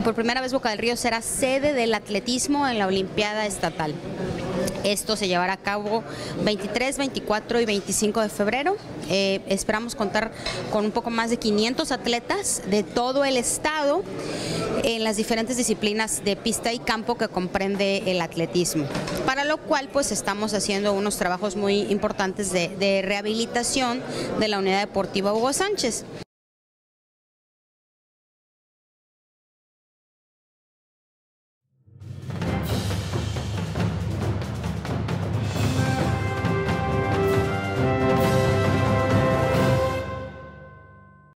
por primera vez Boca del Río será sede del atletismo en la Olimpiada Estatal. Esto se llevará a cabo 23, 24 y 25 de febrero. Esperamos contar con un poco más de 500 atletas de todo el estado en las diferentes disciplinas de pista y campo que comprende el atletismo. Para lo cual pues estamos haciendo unos trabajos muy importantes de rehabilitación de la Unidad Deportiva Hugo Sánchez.